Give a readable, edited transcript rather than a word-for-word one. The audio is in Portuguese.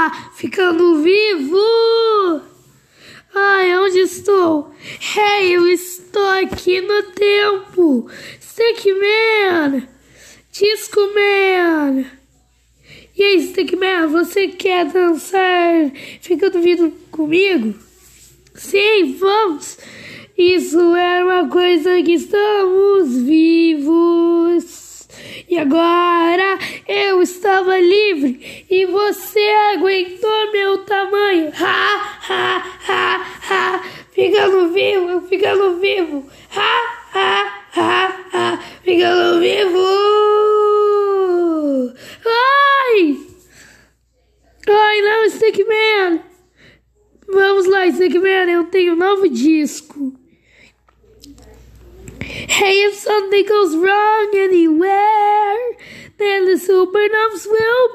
Ficando vivo! Ai, onde estou? Hey, eu estou aqui no tempo! Stickman! Discoman! E aí, Stickman, você quer dançar ficando vivo comigo? Sim, vamos! Isso era uma coisa que estamos vivos! E agora eu estava livre e você aguentou meu tamanho. Ha, ha, ha, ha. Ficando vivo. Ha, ha, ha, ha. Ficando vivo. Ai! Ai, não, Stickman. Vamos lá, Stickman, eu tenho um novo disco. Hey, if something goes wrong anywhere, then the supernovas will